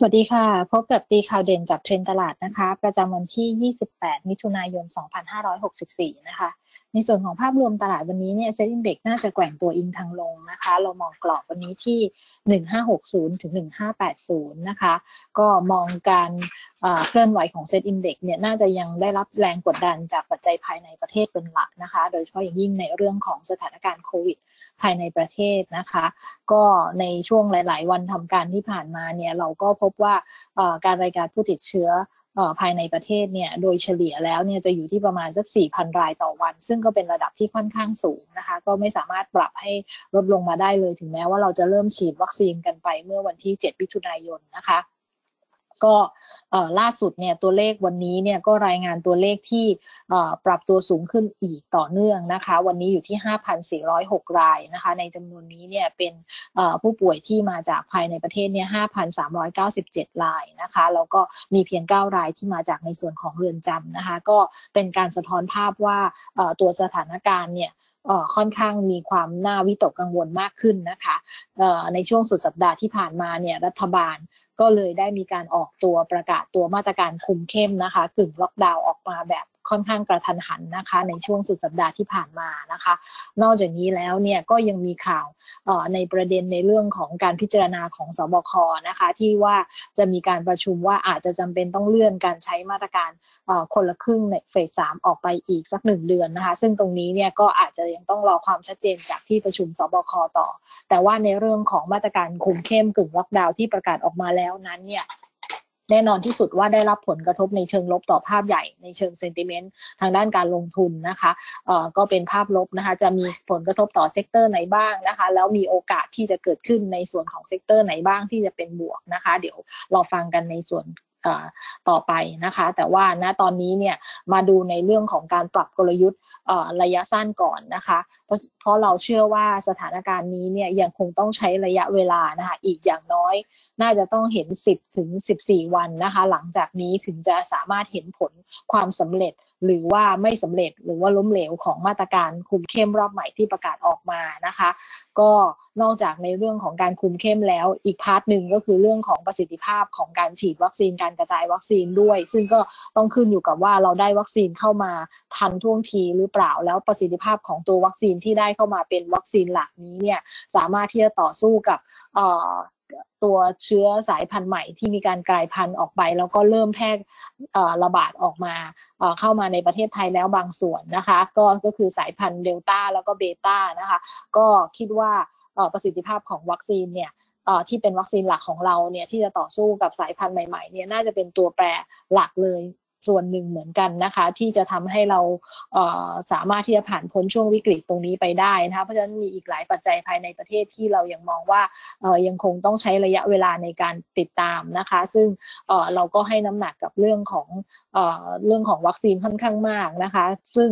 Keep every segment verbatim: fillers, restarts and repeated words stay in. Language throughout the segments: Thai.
สวัสดีค่ะพบกับตีข่าวเด่นจากเทรนด์ตลาดนะคะประจำวันที่ ยี่สิบแปด มิถุนายน สองพันห้าร้อยหกสิบสี่ นะคะในส่วนของภาพรวมตลาดวันนี้เนี่ยเซ็ตอินเด็กซ์น่าจะแกว่งตัวอิงทางลงนะคะเรามองกรอบวันนี้ที่ หนึ่งพันห้าร้อยหกสิบ ถึง หนึ่งพันห้าร้อยแปดสิบ นะคะก็มองการเคลื่อนไหวของเซ็ตอินเด็กซ์เนี่ยน่าจะยังได้รับแรงกดดันจากปัจจัยภายในประเทศเป็นหลักนะคะโดยเฉพาะอย่างยิ่งในเรื่องของสถานการณ์โควิดภายในประเทศนะคะก็ในช่วงหลายๆวันทำการที่ผ่านมาเนี่ยเราก็พบว่าการรายการผู้ติดเชื้อภายในประเทศเนี่ยโดยเฉลี่ยแล้วเนี่ยจะอยู่ที่ประมาณสัก สี่พัน รายต่อวันซึ่งก็เป็นระดับที่ค่อนข้างสูงนะคะก็ไม่สามารถปรับให้ลดลงมาได้เลยถึงแม้ว่าเราจะเริ่มฉีดวัคซีนกันไปเมื่อวันที่ เจ็ด มิถุนายนนะคะก็ล่าสุดเนี่ยตัวเลขวันนี้เนี่ยก็รายงานตัวเลขที่ปรับตัวสูงขึ้นอีกต่อเนื่องนะคะวันนี้อยู่ที่ ห้าพันสี่ร้อยหก รายนะคะในจำนวนนี้เนี่ยเป็นผู้ป่วยที่มาจากภายในประเทศเนี่ย ห้าพันสามร้อยเก้าสิบเจ็ด รายนะคะแล้วก็มีเพียงเก้ารายที่มาจากในส่วนของเรือนจำนะคะก็เป็นการสะท้อนภาพว่าตัวสถานการณ์เนี่ยค่อนข้างมีความน่าวิตกกังวลมากขึ้นนะคะในช่วงสุดสัปดาห์ที่ผ่านมาเนี่ยรัฐบาลก็เลยได้มีการออกตัวประกาศตัวมาตรการคุมเข้มนะคะกึ่งล็อกดาวน์ออกมาแบบค่อนข้างกระทันหันนะคะในช่วงสุดสัปดาห์ที่ผ่านมานะคะนอกจากนี้แล้วเนี่ยก็ยังมีข่าวในประเด็นในเรื่องของการพิจารณาของสบคนะคะที่ว่าจะมีการประชุมว่าอาจจะจำเป็นต้องเลื่อนการใช้มาตรการคนละครึ่งในเฟสสามออกไปอีกสักหนึ่งเดือนนะคะซึ่งตรงนี้เนี่ยก็อาจจะยังต้องรอความชัดเจนจากที่ประชุมสบคต่อแต่ว่าในเรื่องของมาตรการคุมเข้มกึ่งล็อกดาวน์ที่ประกาศออกมาแล้วนั้นเนี่ยแน่นอนที่สุดว่าได้รับผลกระทบในเชิงลบต่อภาพใหญ่ในเชิงเซนติเมนต์ทางด้านการลงทุนนะคะเอ่อก็เป็นภาพลบนะคะจะมีผลกระทบต่อเซกเตอร์ไหนบ้างนะคะแล้วมีโอกาสที่จะเกิดขึ้นในส่วนของเซกเตอร์ไหนบ้างที่จะเป็นบวกนะคะเดี๋ยวเราฟังกันในส่วนต่อไปนะคะแต่ว่าณตอนนี้เนี่ยมาดูในเรื่องของการปรับกลยุทธ์ระยะสั้นก่อนนะคะเพราะเพราะเราเชื่อว่าสถานการณ์นี้เนี่ยยังคงต้องใช้ระยะเวลานะคะอีกอย่างน้อยน่าจะต้องเห็นสิบถึงสิบสี่วันนะคะหลังจากนี้ถึงจะสามารถเห็นผลความสำเร็จหรือว่าไม่สำเร็จหรือว่าล้มเหลวของมาตรการคุมเข้มรอบใหม่ที่ประกาศออกมานะคะก็นอกจากในเรื่องของการคุมเข้มแล้วอีกพาร์ทหนึ่งก็คือเรื่องของประสิทธิภาพของการฉีดวัคซีนการกระจายวัคซีนด้วยซึ่งก็ต้องขึ้นอยู่กับว่าเราได้วัคซีนเข้ามาทันท่วงทีหรือเปล่าแล้วประสิทธิภาพของตัววัคซีนที่ได้เข้ามาเป็นวัคซีนหลักนี้เนี่ยสามารถที่จะต่อสู้กับตัวเชื้อสายพันธุ์ใหม่ที่มีการกลายพันธุ์ออกไปแล้วก็เริ่มแพร่ระบาดออกมาเข้ามาในประเทศไทยแล้วบางส่วนนะคะก็ก็คือสายพันธุ์เดลต้าแล้วก็เบต้านะคะก็คิดว่าประสิทธิภาพของวัคซีนเนี่ยที่เป็นวัคซีนหลักของเราเนี่ยที่จะต่อสู้กับสายพันธุ์ใหม่ๆเนี่ยน่าจะเป็นตัวแปรหลักเลยส่วนหนึ่งเหมือนกันนะคะที่จะทำให้เราเอ่อสามารถที่จะผ่านพ้นช่วงวิกฤตตรงนี้ไปได้นะคะเพราะฉะนั้นมีอีกหลายปัจจัยภายในประเทศที่เรายังมองว่าเอ่อยังคงต้องใช้ระยะเวลาในการติดตามนะคะซึ่งเอ่อเราก็ให้น้ำหนักกับเรื่องของเอ่อเรื่องของวัคซีนค่อนข้างมากนะคะซึ่ง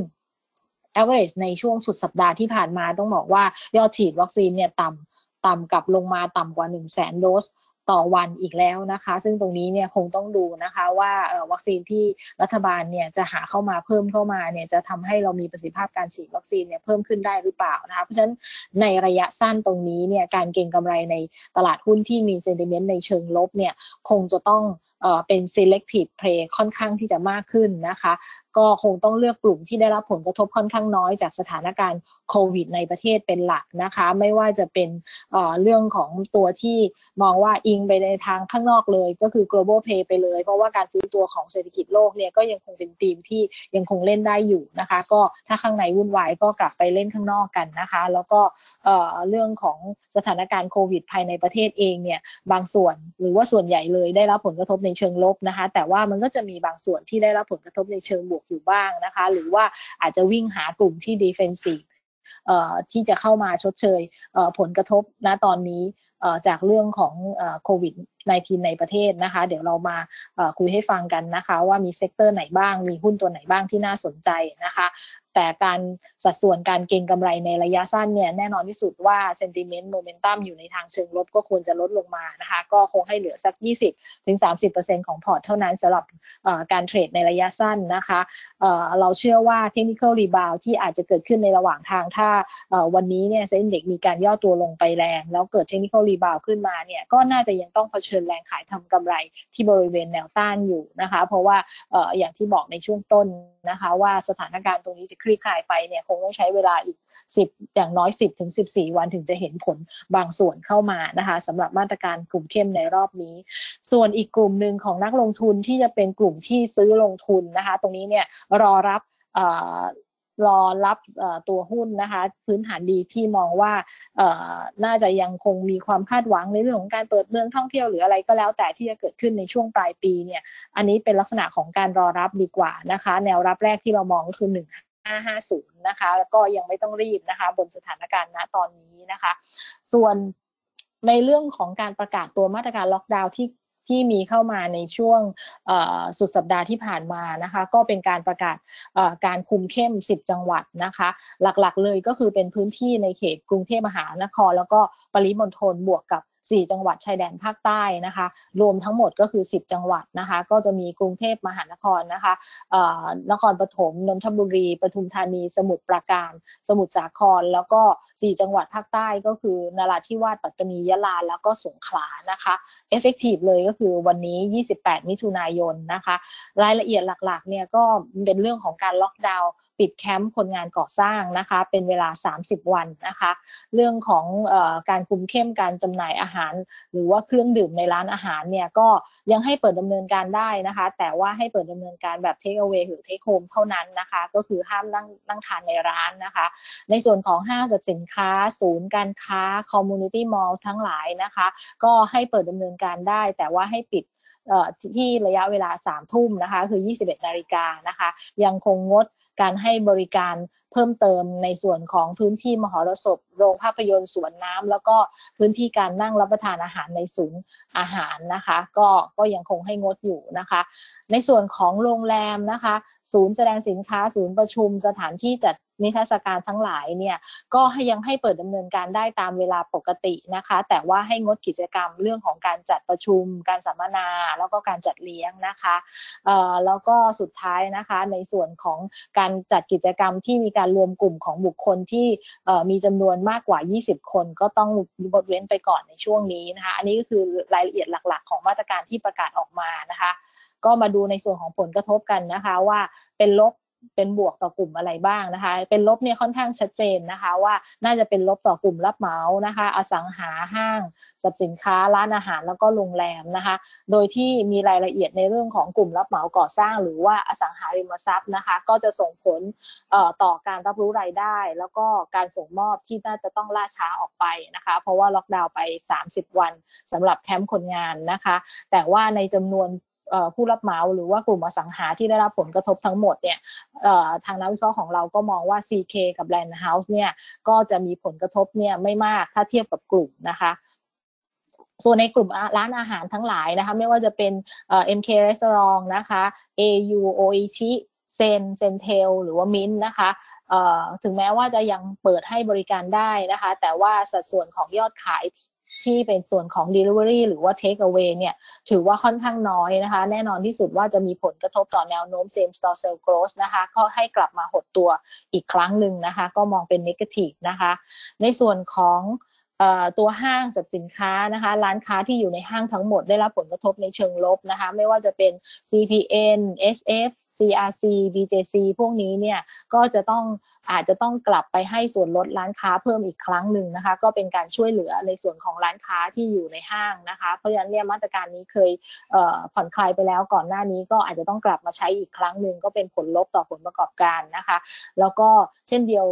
average ในช่วงสุดสัปดาห์ที่ผ่านมาต้องบอกว่ายอดฉีดวัคซีนเนี่ยต่ำต่ำกลับลงมาต่ำกว่า หนึ่งแสน โดสต่อวันอีกแล้วนะคะซึ่งตรงนี้เนี่ยคงต้องดูนะคะว่าวัคซีนที่รัฐบาลเนี่ยจะหาเข้ามาเพิ่มเข้ามาเนี่ยจะทำให้เรามีประสิทธิภาพการฉีดวัคซีนเนี่ยเพิ่มขึ้นได้หรือเปล่านะคะเพราะฉะนั้นในระยะสั้นตรงนี้เนี่ยการเก็งกำไรในตลาดหุ้นที่มีเซนติเมนต์ในเชิงลบเนี่ยคงจะต้องเอ่อเป็น selective play ค่อนข้างที่จะมากขึ้นนะคะก็คงต้องเลือกกลุ่มที่ได้รับผลกระทบค่อนข้างน้อยจากสถานการณ์โควิดในประเทศเป็นหลักนะคะไม่ว่าจะเป็นเอ่อเรื่องของตัวที่มองว่าอิงไปในทางข้างนอกเลยก็คือ global play ไปเลยเพราะว่าการฟื้นตัวของเศรษฐกิจโลกเนี่ยก็ยังคงเป็นธีมที่ยังคงเล่นได้อยู่นะคะก็ถ้าข้างในวุ่นวายก็กลับไปเล่นข้างนอกกันนะคะแล้วก็เอ่อเรื่องของสถานการณ์โควิดภายในประเทศเองเนี่ยบางส่วนหรือว่าส่วนใหญ่เลยได้รับผลกระทบในเชิงลบนะคะแต่ว่ามันก็จะมีบางส่วนที่ได้รับผลกระทบในเชิงบวกอยู่บ้างนะคะหรือว่าอาจจะวิ่งหากลุ่มที่ defensive เอ่อที่จะเข้ามาชดเชยเอ่อผลกระทบณตอนนี้เอ่อจากเรื่องของเอ่อโควิด สิบเก้า ในประเทศนะคะเดี๋ยวเรามาเอ่อคุยให้ฟังกันนะคะว่ามีเซกเตอร์ไหนบ้างมีหุ้นตัวไหนบ้างที่น่าสนใจนะคะแต่แต่การสัดส่วนการเก็งกำไรในระยะสั้นเนี่ยแน่นอนที่สุดว่า sentiment momentum อยู่ในทางเชิงลบก็ควรจะลดลงมานะคะก็คงให้เหลือสัก ยี่สิบถึงสามสิบเปอร์เซ็นต์ ของพอร์ตเท่านั้นสำหรับการเทรดในระยะสั้นนะคะเเราเชื่อว่า technical rebound ที่อาจจะเกิดขึ้นในระหว่างทางถ้าวันนี้เนี่ยเซ็นเด็กมีการย่อตัวลงไปแรงแล้วเกิด technical rebound ขึ้นมาเนี่ยก็น่าจะยังต้องเผชิญแรงขายทำกำไรที่บริเวณแนวต้านอยู่นะคะเพราะว่าเอ่ออย่างที่บอกในช่วงต้นนะคะว่าสถานการณ์ตรงนี้จะคลี่คลายไปเนี่ยคงต้องใช้เวลาอีกสิบอย่างน้อยสิบถึงสิบสี่วันถึงจะเห็นผลบางส่วนเข้ามานะคะสำหรับมาตรการกลุ่มเข้มในรอบนี้ส่วนอีกกลุ่มหนึ่งของนักลงทุนที่จะเป็นกลุ่มที่ซื้อลงทุนนะคะตรงนี้เนี่ยรอรับเอ่อรอรับตัวหุ้นนะคะพื้นฐานดีที่มองว่าน่าจะยังคงมีความคาดหวังในเรื่องของการเปิดเมืองท่องเที่ยวหรืออะไรก็แล้วแต่ที่จะเกิดขึ้นในช่วงปลายปีเนี่ยอันนี้เป็นลักษณะของการรอรับดีกว่านะคะแนวรับแรกที่เรามองก็คือหนึ่งห้าห้าศูนย์นะคะแล้วก็ยังไม่ต้องรีบนะคะบนสถานการณ์ณตอนนี้นะคะส่วนในเรื่องของการประกาศตัวมาตรการล็อกดาวน์ที่ที่มีเข้ามาในช่วงสุดสัปดาห์ที่ผ่านมานะคะก็เป็นการประกาศการคุมเข้มสิบจังหวัดนะคะหลักๆเลยก็คือเป็นพื้นที่ในเขตกรุงเทพมหานครแล้วก็ปริมณฑลบวกกับสี่จังหวัดชายแดนภาคใต้นะคะรวมทั้งหมดก็คือสิบจังหวัดนะคะก็จะมีกรุงเทพมหานครนะคะนครปฐมนนทบุรีปทุมธานีสมุทรปราการสมุทรสาครแล้วก็สี่จังหวัดภาคใต้ก็คือนราธิวาสปัตตานียะลาแล้วก็สงขลานะคะ effective เลยก็คือวันนี้ยี่สิบแปดมิถุนายนนะคะรายละเอียดหลักๆเนี่ยก็เป็นเรื่องของการล็อกดาวน์ปิดแคมป์คนงานก่อสร้างนะคะเป็นเวลาสามสิบวันนะคะเรื่องของเอ่อการคุมเข้มการจำหน่ายอาหารหรือว่าเครื่องดื่มในร้านอาหารเนี่ยก็ยังให้เปิดดำเนินการได้นะคะแต่ว่าให้เปิดดำเนินการแบบ take away หรือ take home เท่านั้นนะคะก็คือห้ามนั่งนั่งทานในร้านนะคะในส่วนของห้างสรรพสินค้าศูนย์การค้า community mall ทั้งหลายนะคะก็ให้เปิดดำเนินการได้แต่ว่าให้ปิดที่ระยะเวลาสามทุ่มนะคะคือยี่สิบเอ็ดนาฬิกานะคะยังคงงดการให้บริการเพิ่มเติมในส่วนของพื้นที่มหรสพโรงภาพยนตร์สวนน้ำแล้วก็พื้นที่การนั่งรับประทานอาหารในศูนย์อาหารนะคะก็ก็ยังคงให้งดอยู่นะคะในส่วนของโรงแรมนะคะศูนย์แสดงสินค้าศูนย์ประชุมสถานที่จัดนิทรรศการทั้งหลายเนี่ยก็ให้ยังให้เปิดดำเนินการได้ตามเวลาปกตินะคะแต่ว่าให้งดกิจกรรมเรื่องของการจัดประชุมการสัมมนาแล้วก็การจัดเลี้ยงนะคะเอ่อแล้วก็สุดท้ายนะคะในส่วนของการจัดกิจกรรมที่มีการรวมกลุ่มของบุคคลที่เอ่อมีจำนวนมากกว่ายี่สิบคนก็ต้องงดเว้นไปก่อนในช่วงนี้นะคะอันนี้ก็คือรายละเอียดหลักๆของมาตรการที่ประกาศออกมานะคะก็มาดูในส่วนของผลกระทบกันนะคะว่าเป็นลบเป็นบวกต่อกลุ่มอะไรบ้างนะคะเป็นลบเนี่ยค่อนข้างชัดเจนนะคะว่าน่าจะเป็นลบต่อกลุ่มรับเหมานะคะอสังหาห้างสรรพสินค้าร้านอาหารแล้วก็โรงแรมนะคะโดยที่มีรายละเอียดในเรื่องของกลุ่มรับเหมาก่อสร้างหรือว่าอสังหาริมทรัพย์นะคะก็จะส่งผลเอ่อต่อการรับรู้รายได้แล้วก็การส่งมอบที่น่าจะต้องล่าช้าออกไปนะคะเพราะว่าล็อกดาวน์ไปสามสิบวันสำหรับแคมป์คนงานนะคะแต่ว่าในจำนวนผู้รับเหมาหรือว่ากลุ่มอสังหาที่ได้รับผลกระทบทั้งหมดเนี่ยทางนักวิเคราะห์ของเราก็มองว่า ซี เค กับ Land House เนี่ยก็จะมีผลกระทบเนี่ยไม่มากถ้าเทียบกับกลุ่มนะคะส่วนในกลุ่มร้านอาหารทั้งหลายนะคะไม่ว่าจะเป็นเอ็ม เค Restaurant นะคะ เอ ยู โออิชิ เซน เซนเทลหรือว่ามินท์นะคะถึงแม้ว่าจะยังเปิดให้บริการได้นะคะแต่ว่าสัดส่วนของยอดขายที่เป็นส่วนของ delivery หรือว่า take away เนี่ยถือว่าค่อนข้างน้อยนะคะแน่นอนที่สุดว่าจะมีผลกระทบต่อแนวโน้ม same store sales growth นะคะก็ให้กลับมาหดตัวอีกครั้งหนึ่งนะคะก็มองเป็น negative นะคะในส่วนของตัวห้างสรรพสินค้านะคะร้านค้าที่อยู่ในห้างทั้งหมดได้รับผลกระทบในเชิงลบนะคะไม่ว่าจะเป็น ซี พี เอ็น เอส เอฟ ซี อาร์ ซี บี เจ ซี พวกนี้เนี่ยก็จะต้องอาจจะต้องกลับไปให้ส่วนลดร้านค้าเพิ่มอีกครั้งหนึ่งนะคะก็เป็นการช่วยเหลือในส่วนของร้านค้าที่อยู่ในห้างนะคะเพราะฉะนั้นเนี่ยมาตรการนี้เคยเอ่อผ่อนคลายไปแล้วก่อนหน้านี้ก็อาจจะต้องกลับมาใช้อีกครั้งหนึ่งก็เป็นผลลบต่อผลประกอบการนะคะแล้วก็เช่นเดียวกับ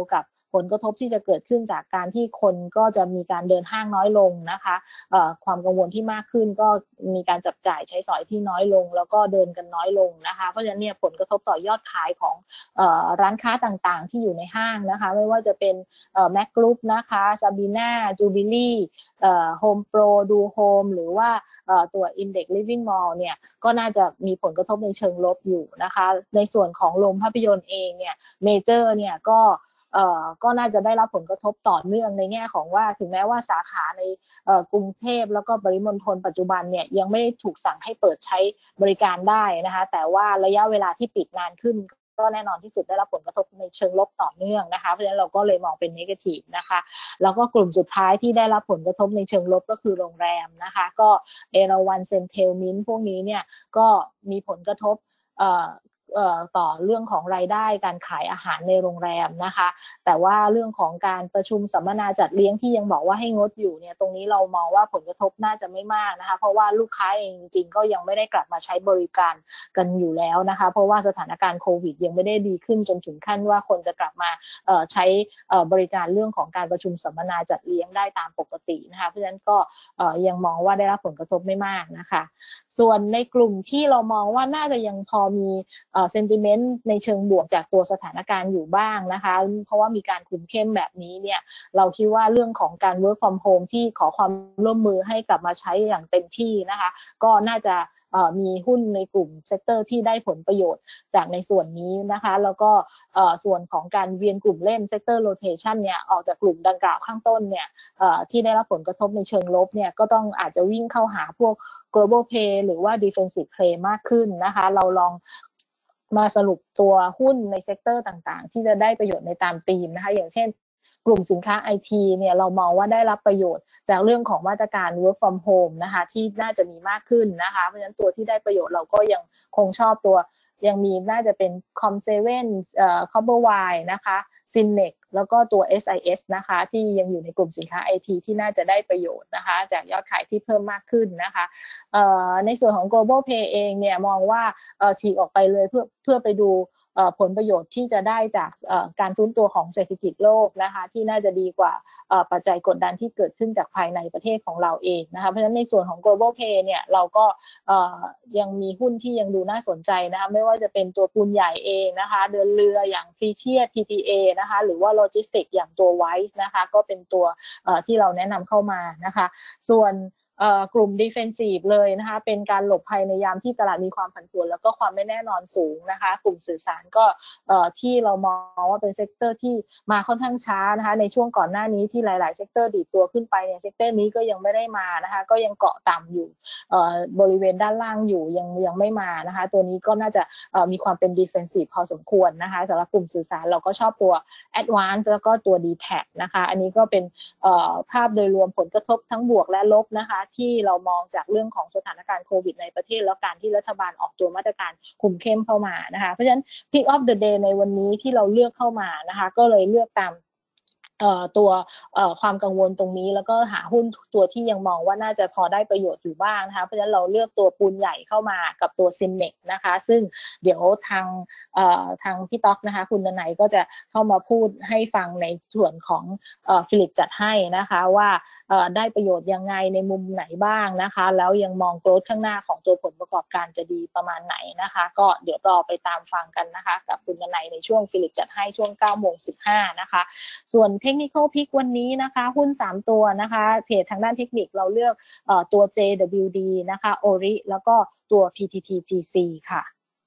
ผลกระทบที่จะเกิดขึ้นจากการที่คนก็จะมีการเดินห้างน้อยลงนะคะความกังวลที่มากขึ้นก็มีการจับจ่ายใช้สอยที่น้อยลงแล้วก็เดินกันน้อยลงนะคะเพราะฉะนั้นเนี่ยผลกระทบต่อยอดขายของร้านค้าต่างๆที่อยู่ในห้างนะคะไม่ว่าจะเป็นแม็กกรุ๊ปนะคะซาบีน่าจูบิลี่โฮมโปรดูโฮมหรือว่าตัว Index Living Mall เนี่ยก็น่าจะมีผลกระทบในเชิงลบอยู่นะคะในส่วนของโรงภาพยนตร์เองเนี่ยเมเจอร์เนี่ยก็เอ่อก็น่าจะได้รับผลกระทบต่อเนื่องในแง่ของว่าถึงแม้ว่าสาขาในกรุงเทพแล้วก็ปริมณฑลปัจจุบันเนี่ยยังไม่ได้ถูกสั่งให้เปิดใช้บริการได้นะคะแต่ว่าระยะเวลาที่ปิดนานขึ้นก็แน่นอนที่สุดได้รับผลกระทบในเชิงลบต่อเนื่องนะคะเพราะฉะนั้นเราก็เลยมองเป็นเนกาทีฟนะคะแล้วก็กลุ่มสุดท้ายที่ได้รับผลกระทบในเชิงลบก็คือโรงแรมนะคะก็เอราวัณเซนเทลมินพวกนี้เนี่ยก็มีผลกระทบเอ่อต่อเรื่องของรายได้การขายอาหารในโรงแรมนะคะแต่ว่าเรื่องของการประชุมสัมมนาจัดเลี้ยงที่ยังบอกว่าให้งดอยู่เนี่ยตรงนี้เรามองว่าผลกระทบน่าจะไม่มากนะคะเพราะว่าลูกค้าเองจริงๆก็ยังไม่ได้กลับมาใช้บริการกันอยู่แล้วนะคะเพราะว่าสถานการณ์โควิดยังไม่ได้ดีขึ้นจนถึงขั้นว่าคนจะกลับมาใช้บริการเรื่องของการประชุมสัมมนาจัดเลี้ยงได้ตามปกตินะคะเพราะฉะนั้นก็ยังมองว่าได้รับผลกระทบไม่มากนะคะส่วนในกลุ่มที่เรามองว่าน่าจะยังพอมีเซนติเมนต์ในเชิงบวกจากตัวสถานการณ์อยู่บ้างนะคะเพราะว่ามีการคุมเข้มแบบนี้เนี่ยเราคิดว่าเรื่องของการ work from home ที่ขอความร่วมมือให้กลับมาใช้อย่างเต็มที่นะคะก็น่าจะมีหุ้นในกลุ่มเซกเตอร์ที่ได้ผลประโยชน์จากในส่วนนี้นะคะแล้วก็ส่วนของการเวียนกลุ่มเล่นเซกเตอร์โรเทชันเนี่ยออกจากกลุ่มดังกล่าวข้างต้นเนี่ยที่ได้รับผลกระทบในเชิงลบเนี่ยก็ต้องอาจจะวิ่งเข้าหาพวก global play หรือว่า defensive play มากขึ้นนะคะเราลองมาสรุปตัวหุ้นในเซกเตอร์ต่างๆที่จะได้ประโยชน์ในตามธีมนะคะอย่างเช่นกลุ่มสินค้า ไอ ที เนี่ยเรามองว่าได้รับประโยชน์จากเรื่องของมาตรการ work from home นะคะที่น่าจะมีมากขึ้นนะคะเพราะฉะนั้นตัวที่ได้ประโยชน์เราก็ยังคงชอบตัวยังมีน่าจะเป็น คอม เซเว่น เอ่อ Copperwire นะคะ Synnex แล้วก็ตัว เอส ไอ เอส นะคะที่ยังอยู่ในกลุ่มสินค้า ไอ ที ที่น่าจะได้ประโยชน์นะคะจากยอดขายที่เพิ่มมากขึ้นนะคะในส่วนของ global play เองเนี่ยมองว่าฉีกออกไปเลยเพื่อเพื่อไปดูผลประโยชน์ที่จะได้จากการฟื้นตัวของเศรษฐกิจโลกนะคะที่น่าจะดีกว่าปัจจัยกดดันที่เกิดขึ้นจากภายในประเทศของเราเองนะคะเพราะฉะนั้นในส่วนของ global play เนี่ยเราก็ยังมีหุ้นที่ยังดูน่าสนใจนะคะไม่ว่าจะเป็นตัวปูนใหญ่เองนะคะเดินเรืออย่างฟรีเชีย ที ที เอ นะคะหรือว่าโลจิสติกอย่างตัว ไวซ์ นะคะก็เป็นตัวที่เราแนะนำเข้ามานะคะส่วนกลุ่ม defensive เลยนะคะเป็นการหลบภัยในยามที่ตลาดมีความผันผวนแล้วก็ความไม่แน่นอนสูงนะคะกลุ่มสื่อสารก็ที่เรามองว่าเป็นเซกเตอร์ที่มาค่อนข้างช้านะคะในช่วงก่อนหน้านี้ที่หลายๆเซกเตอร์ดีดตัวขึ้นไปเนี่ยเซกเตอร์นี้ก็ยังไม่ได้มานะคะก็ยังเกาะต่ำอยู่บริเวณด้านล่างอยู่ยังยังไม่มานะคะตัวนี้ก็น่าจะมีความเป็น defensive พอสมควรนะคะสำหรับกลุ่มสื่อสารเราก็ชอบตัว Advance แล้วก็ตัว ดี แท็ก นะคะอันนี้ก็เป็นภาพโดยรวมผลกระทบทั้งบวกและลบนะคะที่เรามองจากเรื่องของสถานการณ์โควิดในประเทศแล้วการที่รัฐบาลออกตัวมาตรการคุมเข้มเข้ามานะคะเพราะฉะนั้น Pick of the day ในวันนี้ที่เราเลือกเข้ามานะคะก็เลยเลือกตามตัวความกังวลตรงนี้แล้วก็หาหุ้นตัวที่ยังมองว่าน่าจะพอได้ประโยชน์อยู่บ้างนะคะเพราะฉะนั้นเราเลือกตัวปูนใหญ่เข้ามากับตัว Synnex นะคะซึ่งเดี๋ยวทางทางพี่ต๊อกนะคะคุณดนัยก็จะเข้ามาพูดให้ฟังในส่วนของฟิลิปจัดให้นะคะว่าได้ประโยชน์ยังไงในมุมไหนบ้างนะคะแล้วยังมองโกรธข้างหน้าของตัวผลประกอบการจะดีประมาณไหนนะคะก็เดี๋ยวรอไปตามฟังกันนะคะกับคุณดนัยในช่วงฟิลิปจัดให้ช่วง เก้าโมงสิบห้า นะคะส่วน Technical Pick วันนี้นะคะหุ้นสามตัวนะคะเทรดทางด้านเทคนิคเราเลือกเอ่อตัว เจ ดับเบิลยู ดี นะคะ โอ อาร์ ไอ แล้วก็ตัว พี ที ที จี ซี ค่ะ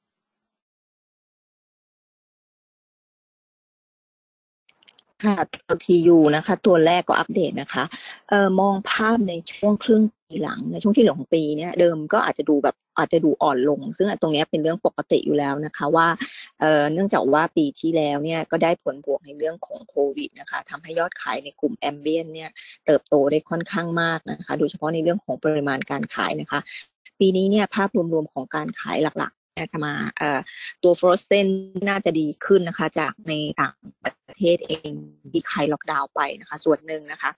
ค่ะตัว ที ยู นะคะตัวแรกก็อัปเดตนะคะเอ่อมองภาพในช่วงครึ่งปีหลังในช่วงที่เหลือของปีเนี้ยเดิมก็อาจจะดูแบบอาจจะดูอ่อนลงซึ่งตรงนี้เป็นเรื่องปกติอยู่แล้วนะคะว่าเอ่อเนื่องจากว่าปีที่แล้วเนี่ยก็ได้ผลบวกในเรื่องของโควิดนะคะทำให้ยอดขายในกลุ่มแอมเบียนเนี่ยเติบโตได้ค่อนข้างมากนะคะโดยเฉพาะในเรื่องของปริมาณการขายนะคะปีนี้เนี่ยภาพรวมๆของการขายหลักๆจะมาเอ่อตัวฟรอสเซนน่าจะดีขึ้นนะคะจากในต่างประเทศเองที่คลายล็อกดาวน์ไปนะคะส่วนหนึ่งนะคะ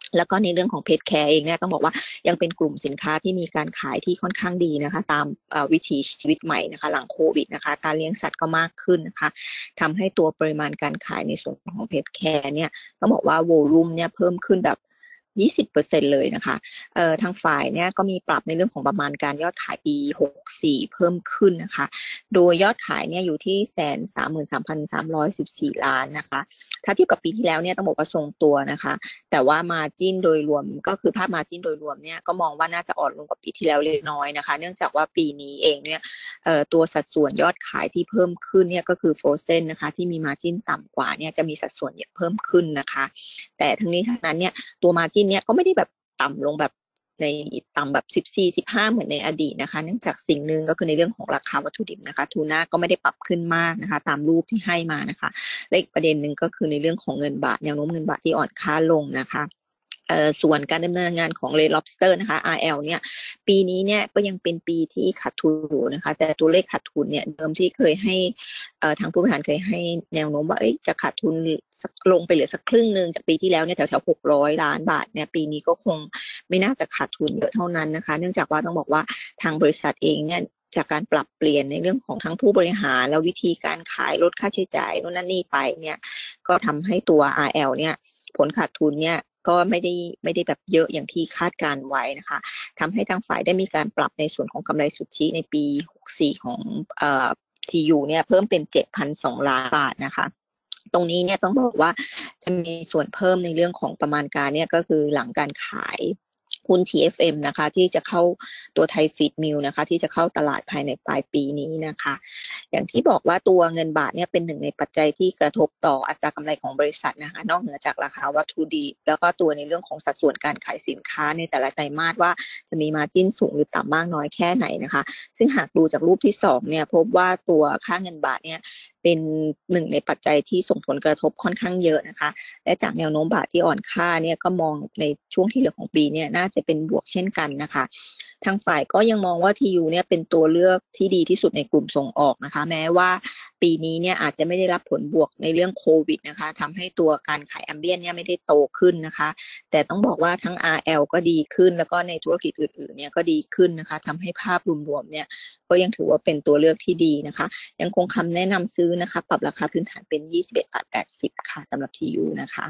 แล้วก็ในเรื่องของเพ t แคร์เองเนี่ยต้องบอกว่ายังเป็นกลุ่มสินค้าที่มีการขายที่ค่อนข้างดีนะคะตามวิถีชีวิตใหม่นะคะหลังโควิดนะคะการเลี้ยงสัตว์ก็มากขึ้นนะคะทำให้ตัวปริมาณการขายในส่วนของเพ t แคร์เนี่ยต้องบอกว่าโวลูมเนี่ยเพิ่มขึ้นแบบยี่สิบเปอร์เซ็นต์ เลยนะคะเอ่อทางฝ่ายเนี่ยก็มีปรับในเรื่องของประมาณการยอดขายปีหกสิบสี่เพิ่มขึ้นนะคะโดยยอดขายเนี่ยอยู่ที่ หนึ่งแสนสามหมื่นสามพันสามร้อยสิบสี่ ล้านนะคะถ้าเทียบกับปีที่แล้วเนี่ยต้องบอกว่าทรงตัวนะคะแต่ว่า margin โดยรวมก็คือภาพ margin โดยรวมเนี่ยก็มองว่าน่าจะอ่อนลงกว่าปีที่แล้วเล็กน้อยนะคะเนื่องจากว่าปีนี้เองเนี่ยเอ่อตัวสัดส่วนยอดขายที่เพิ่มขึ้นเนี่ยก็คือ Frozen นะคะที่มี margin ต่ำกว่าเนี่ยจะมีสัดส่วนเพิ่มขึ้นนะคะแต่ทั้งนี้ทั้งนั้นเนี่ยตัว margin เนี่ยก็ไม่ได้แบบต่ำลงแบบในต่ำแบบสิบสี่ สิบห้าเหมือนในอดีตนะคะเนื่องจากสิ่งหนึ่งก็คือในเรื่องของราคาวัตถุดิบนะคะทูน่าก็ไม่ได้ปรับขึ้นมากนะคะตามรูปที่ให้มานะคะและอีกประเด็นหนึ่งก็คือในเรื่องของเงินบาทแนวโน้มเงินบาทที่อ่อนค่าลงนะคะเอ่อส่วนการดำเนินงานของ Red Lobster นะคะ อาร์ แอล เนี่ยปีนี้เนี่ยก็ยังเป็นปีที่ขาดทุนอยู่นะคะแต่ตัวเลขขาดทุนเนี่ยเดิมที่เคยให้เอ่อทางผู้บริหารเคยให้แนวโน้มว่าเอ้ยจะขาดทุนสักลงไปเหลือสักครึ่งนึงจากปีที่แล้วเนี่ยแถวๆหกร้อยล้านบาทเนี่ยปีนี้ก็คงไม่น่าจะขาดทุนเยอะเท่านั้นนะคะเนื่องจากว่าต้องบอกว่าทางบริษัทเองเนี่ยจากการปรับเปลี่ยนในเรื่องของทั้งผู้บริหารแล้ววิธีการขายลดค่าใช้จ่ายโน่นนั่นนี่ไปเนี่ยก็ทำให้ตัว อาร์ แอล เนี่ยผลขาดทุนเนี่ยก็ไม่ได้ไม่ได้แบบเยอะอย่างที่คาดการไว้นะคะทำให้ทางฝ่ายได้มีการปรับในส่วนของกำไรสุทธิในปีหกสิบสี่ของเอ่อ ที ยู เนี่ยเพิ่มเป็น เจ็ดพันสอง ล้านบาทนะคะตรงนี้เนี่ยต้องบอกว่าจะมีส่วนเพิ่มในเรื่องของประมาณการเนี่ยก็คือหลังการขายหุ้น ที เอฟ เอ็ม นะคะที่จะเข้าตัวไทยฟีดมิลนะคะที่จะเข้าตลาดภายในปลายปีนี้นะคะอย่างที่บอกว่าตัวเงินบาทเนี่ยเป็นหนึ่งในปัจจัยที่กระทบต่ออัตรากำไรของบริษัทนะคะนอกเหนือจากราคาวัตถุดิบแล้วก็ตัวในเรื่องของสัดส่วนการขายสินค้าในแต่ละไตรมาสว่าจะมีมาร์จิ้นสูงหรือต่ำมากน้อยแค่ไหนนะคะซึ่งหากดูจากรูปที่สองเนี่ยพบว่าตัวค่าเงินบาทเนี่ยเป็นหนึ่งในปัจจัยที่ส่งผลกระทบค่อนข้างเยอะนะคะและจากแนวโน้มบาทที่อ่อนค่าเนี่ยก็มองในช่วงที่เหลือของปีเนี่ยน่าจะเป็นบวกเช่นกันนะคะทางฝ่ายก็ยังมองว่า ที ยู เนี่ยเป็นตัวเลือกที่ดีที่สุดในกลุ่มส่งออกนะคะแม้ว่าปีนี้เนี่ยอาจจะไม่ได้รับผลบวกในเรื่องโควิดนะคะทำให้ตัวการขายแอมเบียนเนี่ยไม่ได้โตขึ้นนะคะแต่ต้องบอกว่าทั้ง อาร์ แอล ก็ดีขึ้นแล้วก็ในธุรกิจอื่นๆเนี่ยก็ดีขึ้นนะคะทำให้ภาพรวมๆเนี่ยก็ยังถือว่าเป็นตัวเลือกที่ดีนะคะยังคงคำแนะนำซื้อนะคะปรับราคาพื้นฐานเป็นยี่สิบเอ็ดบาทแปดสิบค่ะสำหรับ ที ยู นะคะ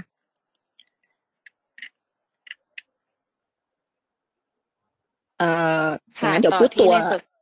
เอ่ออย่างนั้นเดี๋ยวพูดตัว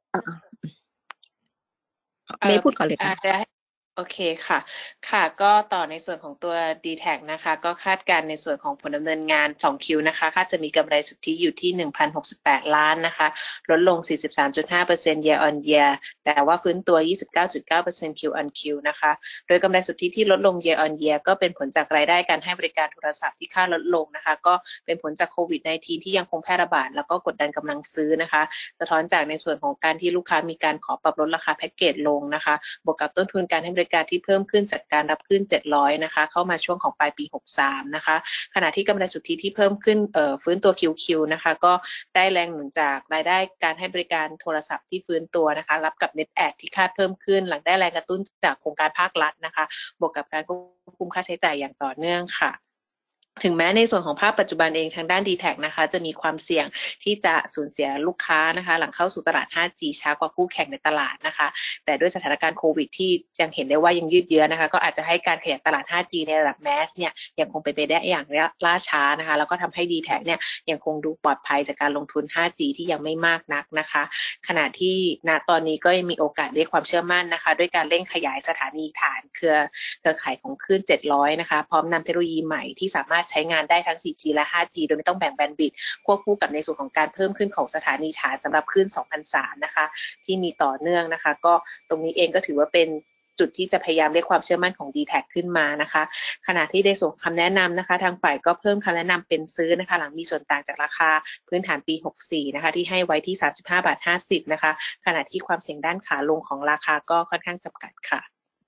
เมย์พูดก่อนเลยค่ะได้โอเคค่ะค่ะก็ต่อในส่วนของตัว ดี แท็ก นะคะก็คาดการในส่วนของผลดำเนินงาน สอง คิว นะคะคาดจะมีกำไรสุทธิอยู่ที่ หนึ่งพันหกสิบแปด ล้านนะคะลดลง สี่สิบสามจุดห้าเปอร์เซ็นต์ year on year แต่ว่าฟื้นตัว ยี่สิบเก้าจุดเก้าเปอร์เซ็นต์ Q on Q นะคะโดยกำไรสุทธิที่ลดลง year on year ก็เป็นผลจากรายได้การให้บริการโทรศัพท์ที่ค่าลดลงนะคะก็เป็นผลจากโควิด สิบเก้า ที่ยังคงแพร่ระบาดแล้วก็กดดันกำลังซื้อนะคะสะท้อนจากในส่วนของการที่ลูกค้ามีการขอปรับลดราคาแพ็กเกจลงนะคะบวกกับต้นทุนการให้บริการที่เพิ่มขึ้นจากการรับขึ้นเจ็ดร้อยนะคะเข้ามาช่วงของปลายปีหกสิบสามนะคะขณะที่กำไรสุทธิที่เพิ่มขึ้นเอ่อฟื้นตัว คิว คิว นะคะก็ได้แรงหนุนจากรายได้การให้บริการโทรศัพท์ที่ฟื้นตัวนะคะรับกับ Net Add ที่คาดเพิ่มขึ้นหลังได้แรงกระตุ้นจากโครงการภาครัฐนะคะบวกกับการควบคุมค่าใช้จ่ายอย่างต่อเนื่องค่ะถึงแม้ในส่วนของภาพปัจจุบันเองทางด้าน ดี แท็ก นะคะจะมีความเสี่ยงที่จะสูญเสียลูกค้านะคะหลังเข้าสู่ตลาด ห้าจี ช้ากว่าคู่แข่งในตลาดนะคะแต่ด้วยสถานการณ์โควิดที่ยังเห็นได้ว่ายังยืดเยื้อนะคะก็อาจจะให้การขยายตลาด ห้าจี ในระดับแมสเนี่ยยังคงเป็นไปได้อย่างล่าช้านะคะแล้วก็ทำให้ ดี แท็ก เนี่ยยังคงดูปลอดภัยจากการลงทุน ห้าจี ที่ยังไม่มากนักนะคะขณะที่ณตอนนี้ก็ยังมีโอกาสได้ความเชื่อมั่นนะคะด้วยการเร่งขยายสถานีฐานเครือเครือข่ายของคลื่นเจ็ดร้อยนะคะพร้อมนำเทคโนโลยีใหม่ที่สามารถใช้งานได้ทั้ง โฟร์จี และ ห้าจี โดยไม่ต้องแบ่งแบนด์วิดต์ควบคู่กับในส่วนของการเพิ่มขึ้นของสถานีฐานสำหรับคลื่น สองพันสามร้อย นะคะที่มีต่อเนื่องนะคะก็ตรงนี้เองก็ถือว่าเป็นจุดที่จะพยายามเรียกความเชื่อมั่นของ ดี แท็ก ขึ้นมานะคะขณะที่ในส่วนคำแนะนำนะคะทางฝ่ายก็เพิ่มคำแนะนำเป็นซื้อนะคะหลังมีส่วนต่างจากราคาพื้นฐานปีหกสิบสี่นะคะที่ให้ไว้ที่ สามสิบห้าบาทห้าสิบ นะคะขณะที่ความเสี่ยงด้านขาลงของราคาก็ค่อนข้างจำกัดค่ะ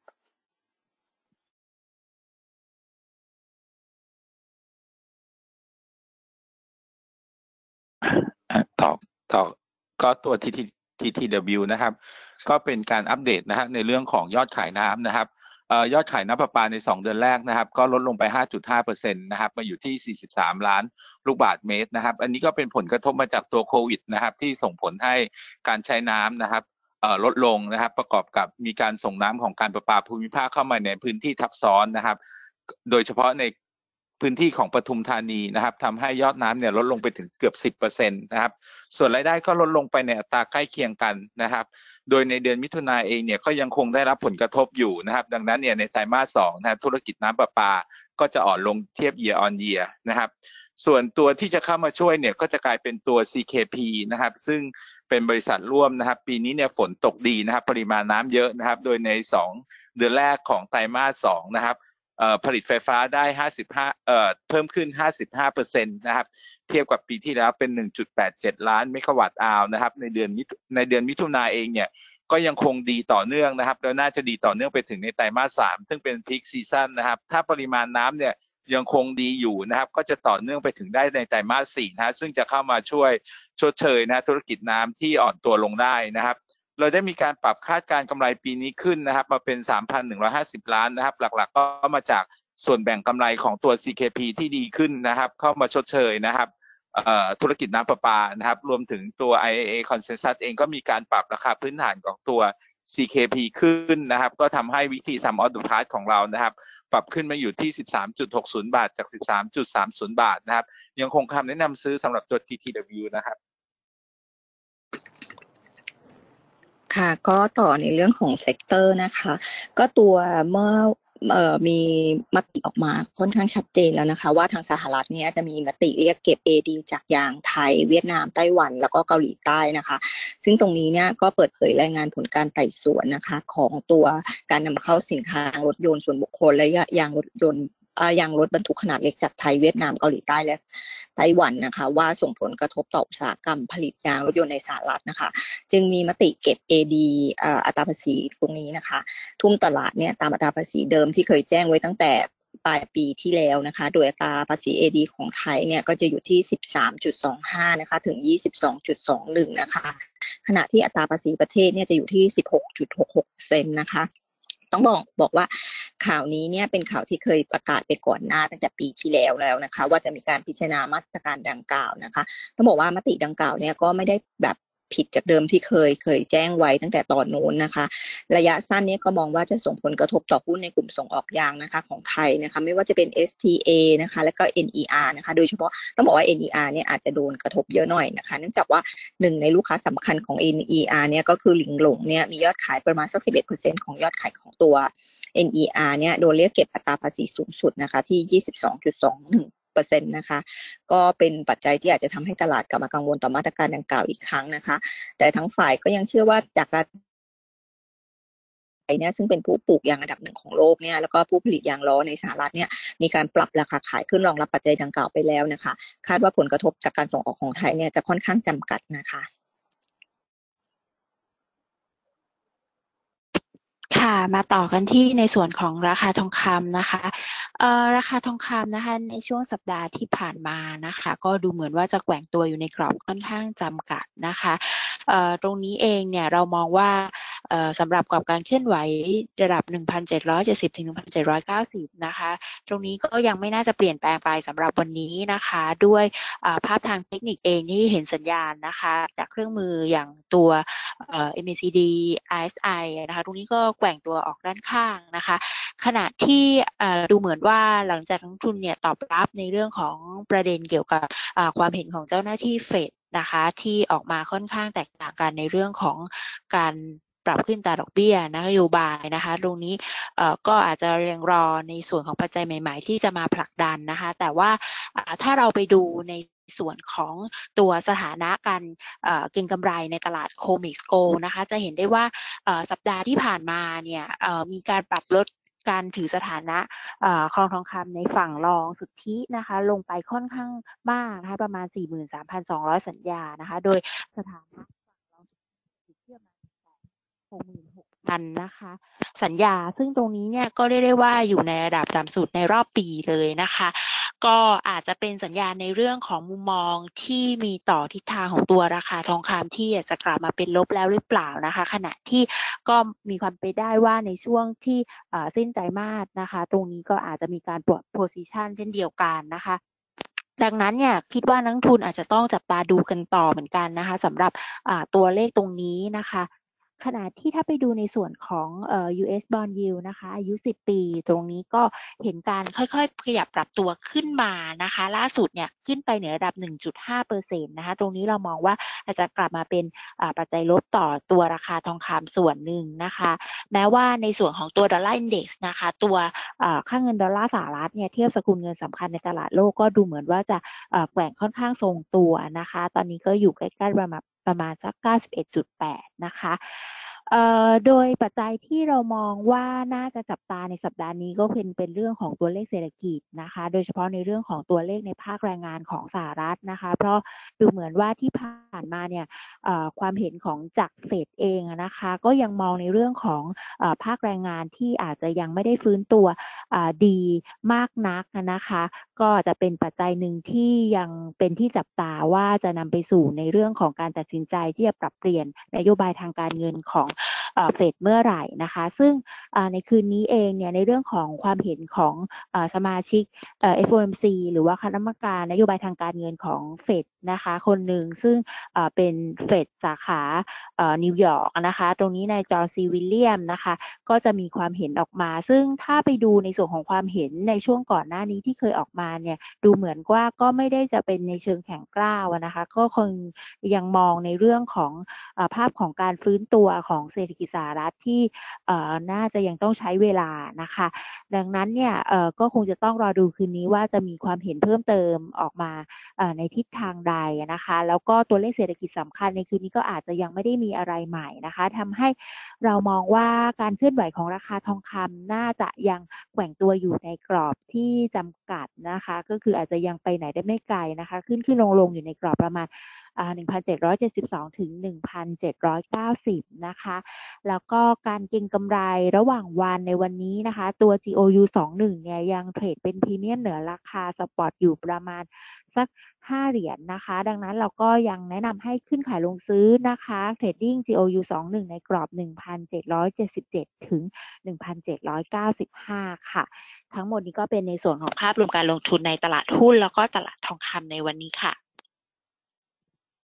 ต่อต่อก็ตัว ที ที ดับเบิลยู นะครับก็เป็นการอัปเดตนะฮะในเรื่องของยอดขายน้ำนะครับเอ่อยอดขายน้ำประปาในสองเดือนแรกนะครับก็ลดลงไป ห้าจุดห้าเปอร์เซ็นต์ นะครับมาอยู่ที่สี่สิบสามล้านลูกบาศก์เมตรนะครับอันนี้ก็เป็นผลกระทบมาจากตัวโควิดนะครับที่ส่งผลให้การใช้น้ำนะครับเอ่อลดลงนะครับประกอบกับมีการส่งน้ำของการประปาภูมิภาคเข้ามาในพื้นที่ทับซ้อนนะครับโดยเฉพาะในพื้นที่ของปทุมธานีนะครับทำให้ยอดน้ำเนี่ยลดลงไปถึงเกือบ สิบเปอร์เซ็นต์ นะครับส่วนรายได้ก็ลดลงไปในอัตราใกล้เคียงกันนะครับโดยในเดือนมิถุนายนเองเนี่ยก็ยังคงได้รับผลกระทบอยู่นะครับดังนั้นเนี่ยในไตรมาสสองนะธุรกิจน้ำประปาก็จะอ่อนลงเทียบ year on year นะครับส่วนตัวที่จะเข้ามาช่วยเนี่ยก็จะกลายเป็นตัว ซี เค พี นะครับซึ่งเป็นบริษัทร่วมนะครับปีนี้เนี่ยฝนตกดีนะครับปริมาณน้ำเยอะนะครับโดยในสองเดือนแรกของไตรมาสสองนะครับผลิตไฟฟ้าได้ห้าสิบห้าเอ่อเพิ่มขึ้น ห้าสิบห้าเปอร์เซ็นต์ นะครับเทียบกับปีที่แล้วเป็น หนึ่งจุดแปดเจ็ดล้านเมกะวัตต์อาวนะครับในเดือนในเดือนมิถุนายนเองเนี่ยก็ยังคงดีต่อเนื่องนะครับแล้วน่าจะดีต่อเนื่องไปถึงในไตรมาสสามซึ่งเป็นพีคซีซั่นนะครับถ้าปริมาณน้ำเนี่ยยังคงดีอยู่นะครับก็จะต่อเนื่องไปถึงได้ในไตรมาสสี่นะฮะซึ่งจะเข้ามาช่วยชดเชยนะธุรกิจน้ำที่อ่อนตัวลงได้นะครับเราได้มีการปรับคาดการณ์กำไรปีนี้ขึ้นนะครับมาเป็น สามพันหนึ่งร้อยห้าสิบ ล้านนะครับหลักๆก็มาจากส่วนแบ่งกำไรของตัว ซี เค พี ที่ดีขึ้นนะครับเข้ามาชดเชยนะครับธุรกิจน้ำประปานะครับรวมถึงตัว ไอ เอ เอ Consensus เองก็มีการปรับราคาพื้นฐานของตัว ซี เค พี ขึ้นนะครับก็ทำให้วิธี Sum of the Parts ของเรานะครับปรับขึ้นมาอยู่ที่ สิบสามจุดหกศูนย์ บาทจาก สิบสามจุดสามศูนย์ บาทนะครับยังคงคำแนะนำซื้อสำหรับตัว ที ที ดับเบิลยู นะครับค่ะก็ต่อในเรื่องของเซกเตอร์นะคะก็ตัวเมื่อเอ่อมีมติออกมาค่อนข้างชัดเจนแล้วนะคะว่าทางสหรัฐเนี่ยจะมีมติเรียกเก็บ เอ ดี จากยางไทยเวียดนามไต้หวันแล้วก็เกาหลีใต้นะคะซึ่งตรงนี้เนี่ยก็เปิดเผยรายงานผลการไต่สวนนะคะของตัวการนำเข้าสินค้ารถยนต์ส่วนบุคคลและยางรถยนต์ยางรถบรรทุกขนาดเล็กจากไทยเวียดนามเกาหลีใต้และไต้หวันนะคะว่าส่งผลกระทบต่ออุตสาหกรรมผลิตยางรถยนต์ในสหรัฐนะคะจึงมีมติเก็บ เอ ดี อัตราภาษีตรงนี้นะคะทุ่มตลาดเนี่ยตามอัตราภาษีเดิมที่เคยแจ้งไว้ตั้งแต่ปลายปีที่แล้วนะคะโดยอัตราภาษี เอ ดี ของไทยเนี่ยก็จะอยู่ที่ สิบสามจุดสองห้า นะคะถึง ยี่สิบสองจุดสองหนึ่ง นะคะขณะที่อัตราภาษีประเทศเนี่ยจะอยู่ที่ สิบหกจุดหกหกเปอร์เซ็นต์ นะคะต้องบอกบอกว่าข่าวนี้เนี่ยเป็นข่าวที่เคยประกาศไปก่อนหน้าตั้งแต่ปีที่แล้วแล้วนะคะว่าจะมีการพิจารณามาตรการดังกล่าวนะคะต้องบอกว่ามติดังกล่าวเนี่ยก็ไม่ได้แบบผิดจากเดิมที่เคยเคยแจ้งไว้ตั้งแต่ตอนโน้นนะคะระยะสั้นนี้ก็มองว่าจะส่งผลกระทบต่อหุ้นในกลุ่มส่งออกยางนะคะของไทยนะคะไม่ว่าจะเป็น เอส ที เอ นะคะแล้วก็ เอ็น อี อาร์ นะคะโดยเฉพาะต้องบอกว่า เอ็น อี อาร์ เนี่ยอาจจะโดนกระทบเยอะหน่อยนะคะเนื่องจากว่าหนึ่งในลูกค้าสำคัญของ เอ็น อี อาร์ เนี่ยก็คือหลิงหลงเนี่ยมียอดขายประมาณสัก สิบเอ็ดเปอร์เซ็นต์ ของยอดขายของตัว เอ็น อี อาร์ เนี่ยโดนเรียกเก็บอัตราภาษีสูงสุดนะคะที่ ยี่สิบสองจุดสองหนึ่งเปอร์เซ็นต์ นะคะก็เป็นปัจจัยที่อาจจะทำให้ตลาดกลับมากังวลต่อมาตรการดังกล่าวอีกครั้งนะคะแต่ทั้งฝ่ายก็ยังเชื่อว่าจากการเนี่ยซึ่งเป็นผู้ปลูกยางอันดับหนึ่งของโลกเนี่ยแล้วก็ผู้ผลิตยางล้อในสหรัฐเนี่ยมีการปรับราคาขายขึ้นรองรับปัจจัยดังกล่าวไปแล้วนะคะคาดว่าผลกระทบจากการส่งออกของไทยเนี่ยจะค่อนข้างจำกัดนะคะค่ะมาต่อกันที่ในส่วนของราคาทองคำนะคะเอ่อราคาทองคำนะคะในช่วงสัปดาห์ที่ผ่านมานะคะก็ดูเหมือนว่าจะแกว่งตัวอยู่ในกรอบค่อนข้างจำกัดนะคะเอ่อตรงนี้เองเนี่ยเรามองว่าเอ่อสำหรับกรอบการเคลื่อนไหวระดับ หนึ่งพันเจ็ดร้อยเจ็ดสิบ ถึง หนึ่งพันเจ็ดร้อยเก้าสิบ นะคะตรงนี้ก็ยังไม่น่าจะเปลี่ยนแปลงไปสำหรับวันนี้นะคะด้วยภาพทางเทคนิคเองที่เห็นสัญญาณนะคะจากเครื่องมืออย่างตัว เอ่อ เอ็ม เอ ซี ดี อาร์ เอส ไอ นะคะตรงนี้ก็แกว่งตัวออกด้านข้างนะคะขณะที่ดูเหมือนว่าหลังจากนักลงทุนเนี่ยตอบรับในเรื่องของประเด็นเกี่ยวกับความเห็นของเจ้าหน้าที่เฟดนะคะที่ออกมาค่อนข้างแตกต่างกันในเรื่องของการปรับขึ้นอัตราดอกเบี้ยนโยบายนะคะตรงนี้ก็อาจจะยังรอในส่วนของปัจจัยใหม่ๆที่จะมาผลักดันนะคะแต่ว่าถ้าเราไปดูในส่วนของตัวสถานะการเก็งกำไรในตลาดโคมิกส์โกนะคะจะเห็นได้ว่าสัปดาห์ที่ผ่านมาเนี่ยมีการปรับลดการถือสถานะครองทองคำในฝั่งรองสุทธินะคะลงไปค่อนข้างมากนะคะประมาณ สี่หมื่นสามพันสองร้อย สัญญานะคะโดยสถานะฝั่งรองสุทธิเทียบมา หกหมื่นหกพันนะคะสัญญาซึ่งตรงนี้เนี่ยก็เรียกได้ว่าอยู่ในระดับต่ำสุดในรอบปีเลยนะคะก็อาจจะเป็นสัญญาณในเรื่องของมุมมองที่มีต่อทิศทางของตัวราคาทองคำที่อาจจะกลับมาเป็นลบแล้วหรือเปล่านะคะขณะที่ก็มีความเป็นไปได้ว่าในช่วงที่สิ้นไตรมาสนะคะตรงนี้ก็อาจจะมีการปลด position เช่นเดียวกันนะคะดังนั้นเนี่ยคิดว่านักทุนอาจจะต้องจับตาดูกันต่อเหมือนกันนะคะสำหรับตัวเลขตรงนี้นะคะขณะที่ถ้าไปดูในส่วนของเอ่อ ยู เอส Bond Yield นะคะอายุสิบปีตรงนี้ก็เห็นการค่อยๆขยับปรับตัวขึ้นมานะคะล่าสุดเนี่ยขึ้นไปเหนือระดับ หนึ่งจุดห้าเปอร์เซ็นต์ นะคะตรงนี้เรามองว่าอาจจะกลับมาเป็นปัจจัยลบต่อตัวราคาทองคำส่วนหนึ่งนะคะแม้ว่าในส่วนของตัวดอลลาร์อินเด็กซ์นะคะตัวค่าเงินดอลลาร์สหรัฐเนี่ยเทียบสกุลเงินสำคัญในตลาดโลกก็ดูเหมือนว่าจะแกว่งค่อนข้างทรงตัวนะคะตอนนี้ก็อยู่ใกล้ๆประมาณประมาณสัก เก้าสิบเอ็ดจุดแปด นะคะโดยปัจจัยที่เรามองว่าน่าจะจับตาในสัปดาห์นี้ก็เป็นเป็นเรื่องของตัวเลขเศรษฐกิจนะคะโดยเฉพาะในเรื่องของตัวเลขในภาคแรงงานของสหรัฐนะคะเพราะดูเหมือนว่าที่ผ่านมาเนี่ยความเห็นของจากเฟดเองนะคะก็ยังมองในเรื่องของภาคแรงงานที่อาจจะยังไม่ได้ฟื้นตัวดีมากนักนะคะก็จะเป็นปัจจัยหนึ่งที่ยังเป็นที่จับตาว่าจะนำไปสู่ในเรื่องของการตัดสินใจที่จะปรับเปลี่ยนนโยบายทางการเงินของเฟดเมื่อไหร่นะคะซึ่งในคืนนี้เองเนี่ยในเรื่องของความเห็นของสมาชิก เอฟ โอ เอ็ม ซี หรือว่าคณะกรรมการนโยบายทางการเงินของเฟดนะคะคนหนึ่งซึ่งเป็นเฟดสาขานิวยอร์กนะคะตรงนี้นายจอร์จ ซี วิลเลียมนะคะก็จะมีความเห็นออกมาซึ่งถ้าไปดูในส่วนของความเห็นในช่วงก่อนหน้านี้ที่เคยออกมาเนี่ยดูเหมือนว่าก็ไม่ได้จะเป็นในเชิงแข็งกร้าวนะคะก็คงยังมองในเรื่องของภาพของการฟื้นตัวของเศรษฐกิจสหรัฐที่น่าจะยังต้องใช้เวลานะคะดังนั้นเนี่ยก็คงจะต้องรอดูคืนนี้ว่าจะมีความเห็นเพิ่มเติมออกมาในทิศทางใดนะคะแล้วก็ตัวเลขเศรษฐกิจสำคัญในคืนนี้ก็อาจจะยังไม่ได้มีอะไรใหม่นะคะทำให้เรามองว่าการเคลื่อนไหวของราคาทองคำน่าจะยังแกว่งตัวอยู่ในกรอบที่จำกัดนะคะก็คืออาจจะยังไปไหนได้ไม่ไกลนะคะขึ้นขึ้นลงลงอยู่ในกรอบประมาณหนึ่งพันเจ็ดร้อยเจ็ดสิบสองถึง หนึ่งพันเจ็ดร้อยเก้าสิบ นะคะแล้วก็การเก็งกำไรระหว่างวันในวันนี้นะคะตัว จี โอ ยู สองสิบเอ็ด เนี่ยยังเทรดเป็นพรีเมียมเหนือราคาสปอตอยู่ประมาณสักห้าเหรียญ น, นะคะดังนั้นเราก็ยังแนะนำให้ขึ้นขายลงซื้อนะคะเทรดดิ้ง จี โอ ยู สองสิบเอ็ด ในกรอบ หนึ่งพันเจ็ดร้อยเจ็ดสิบเจ็ด ถึง หนึ่งพันเจ็ดร้อยเก้าสิบห้า ค่ะทั้งหมดนี้ก็เป็นในส่วนของภาพรวมการลงทุนในตลาดหุ้นแล้วก็ตลาดทองคำในวันนี้ค่ะ